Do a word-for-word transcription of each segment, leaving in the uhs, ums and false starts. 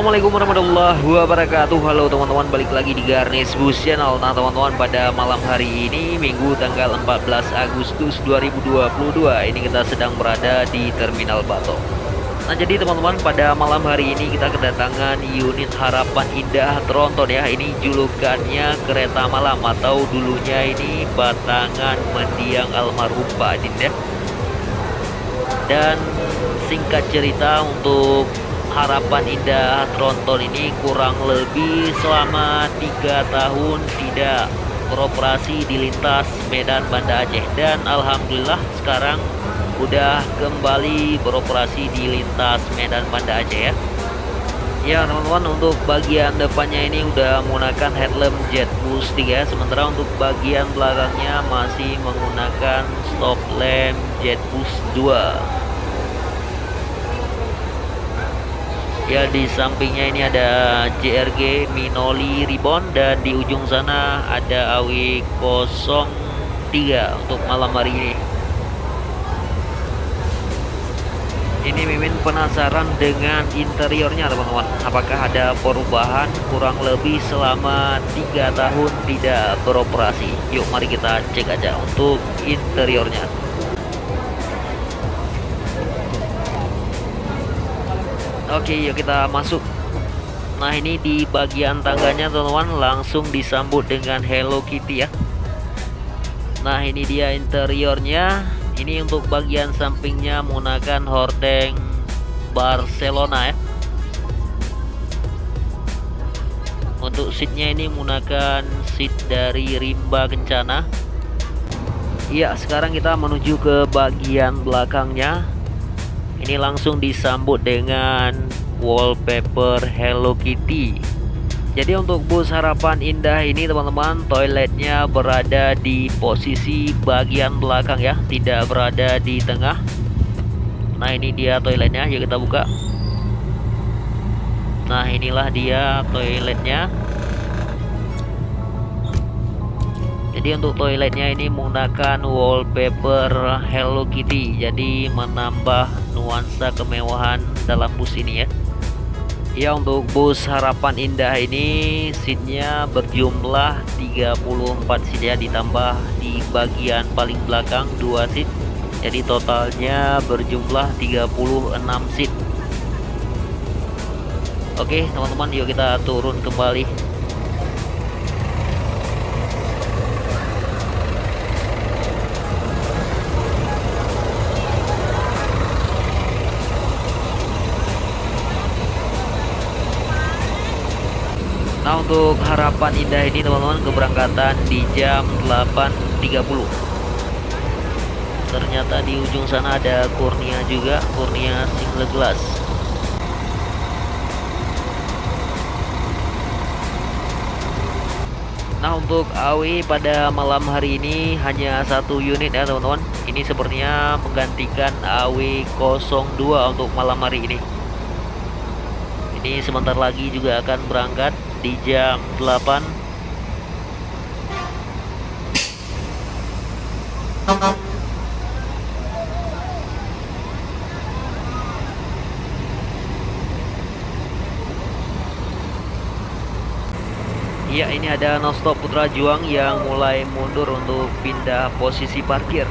Assalamualaikum warahmatullahi wabarakatuh. Halo teman-teman, balik lagi di Garnis Bus Channel. Nah teman-teman, pada malam hari ini Minggu tanggal empat belas Agustus dua ribu dua puluh dua ini kita sedang berada di Terminal Batok. Nah jadi teman-teman, pada malam hari ini kita kedatangan unit Harapan Indah Tronton ya. Ini julukannya kereta malam atau dulunya ini Batangan Mendiang Almarhum Pak Adin ya. Dan singkat cerita, untuk Harapan Indah Tronton ini kurang lebih selama tiga tahun tidak beroperasi di lintas Medan Banda Aceh, dan alhamdulillah sekarang udah kembali beroperasi di lintas Medan Banda Aceh ya. Ya teman-teman, untuk bagian depannya ini udah menggunakan headlamp Jetbus tiga, sementara untuk bagian belakangnya masih menggunakan stop lamp Jetbus dua. Ya, di sampingnya ini ada J R G Minoli Ribbon, dan di ujung sana ada A W nol tiga untuk malam hari ini. Ini Mimin penasaran dengan interiornya teman-teman. Apakah ada perubahan kurang lebih selama tiga tahun tidak beroperasi? Yuk mari kita cek aja untuk interiornya. Oke, yuk kita masuk. Nah ini di bagian tangganya teman-teman langsung disambut dengan Hello Kitty ya. Nah ini dia interiornya. Ini untuk bagian sampingnya menggunakan hordeng Barcelona ya. Untuk seatnya ini menggunakan seat dari Rimba Kencana. Ya, sekarang kita menuju ke bagian belakangnya. Ini langsung disambut dengan wallpaper Hello Kitty. Jadi untuk bus Harapan Indah ini teman-teman, toiletnya berada di posisi bagian belakang ya, tidak berada di tengah. Nah ini dia toiletnya, yuk kita buka. Nah inilah dia toiletnya. Jadi untuk toiletnya ini menggunakan wallpaper Hello Kitty, jadi menambah nuansa kemewahan dalam bus ini ya. Ya, untuk bus Harapan Indah ini seatnya berjumlah tiga puluh empat seat ya, ditambah di bagian paling belakang dua seat, jadi totalnya berjumlah tiga puluh enam seat. Oke teman-teman, yuk kita turun kembali. Nah untuk Harapan Indah ini teman-teman, keberangkatan di jam delapan tiga puluh. Ternyata di ujung sana ada Kurnia juga, Kurnia single glass. Nah untuk A W pada malam hari ini hanya satu unit ya teman-teman. Ini sepertinya menggantikan A W nol dua untuk malam hari ini. Ini sebentar lagi juga akan berangkat di jam delapan. Ya, ini ada nonstop Putra Juang yang mulai mundur untuk pindah posisi parkir.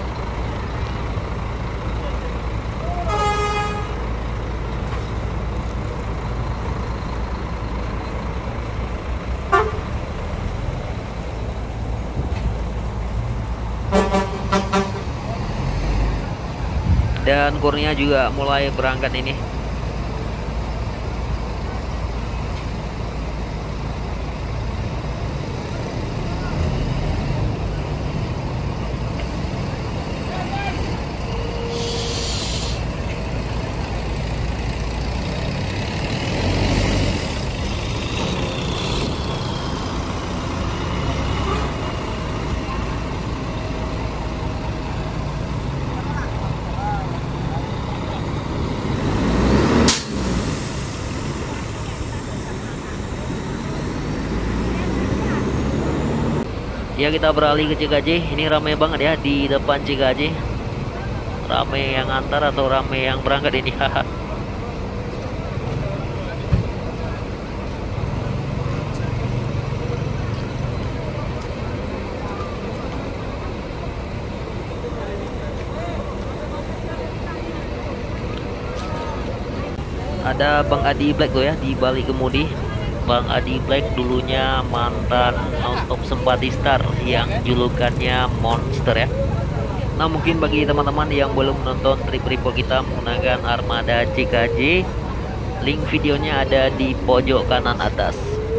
Dan Kurnia juga mulai berangkat ini. Ya kita beralih ke C K J. Ini ramai banget ya di depan C K J. Ramai yang antar atau ramai yang berangkat ini. ada Bang Adi Black tuh ya di balik kemudi. Bang Adi Black dulunya mantan nonstop Sempati Star yang julukannya Monster ya. Nah, mungkin bagi teman-teman yang belum menonton trip report kita menggunakan armada C K J, link videonya ada di pojok kanan atas.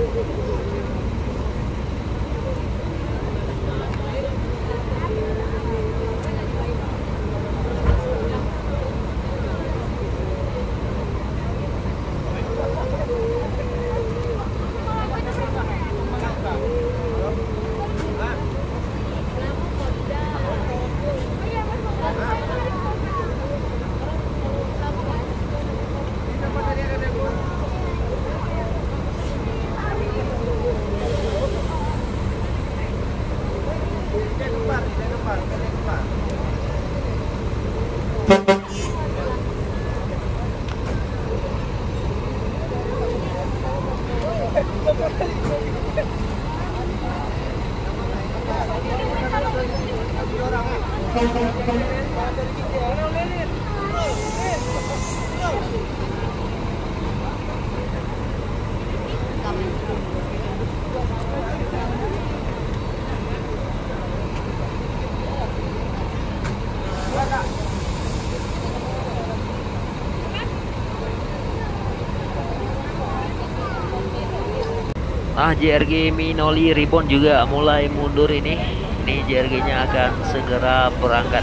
Ah, J R G Minoli Ribbon juga mulai mundur ini. Ini J R G-nya akan segera berangkat.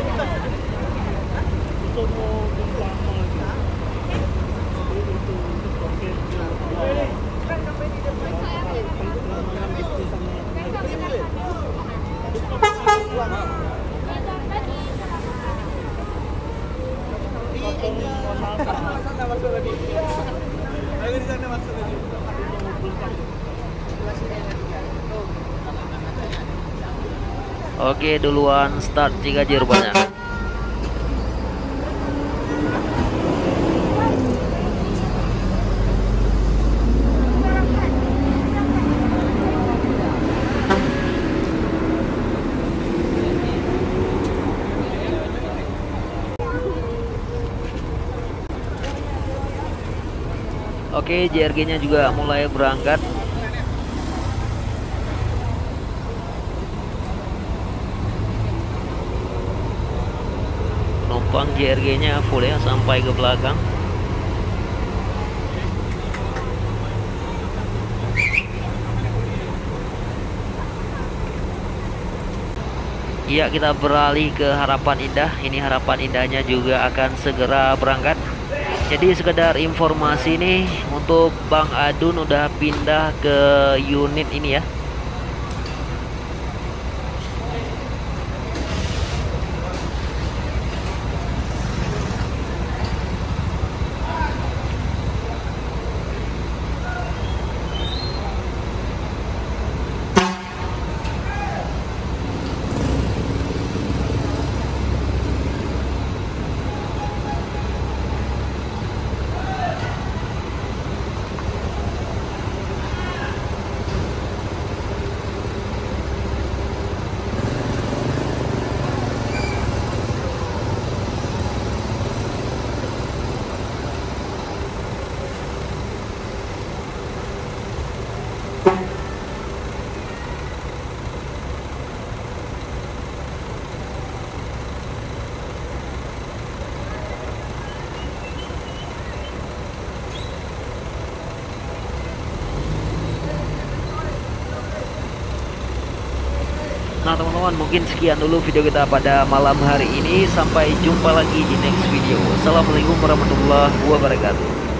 Oke, duluan start C K J rupanya. Oke, J R G-nya juga mulai berangkat. Penumpang J R G-nya full ya sampai ke belakang. Iya, kita beralih ke Harapan Indah. Ini Harapan Indahnya juga akan segera berangkat. Jadi sekedar informasi nih, untuk Bang Adun udah pindah ke unit ini ya. Nah teman-teman, mungkin sekian dulu video kita pada malam hari ini. Sampai jumpa lagi di next video. Assalamualaikum warahmatullahi wabarakatuh.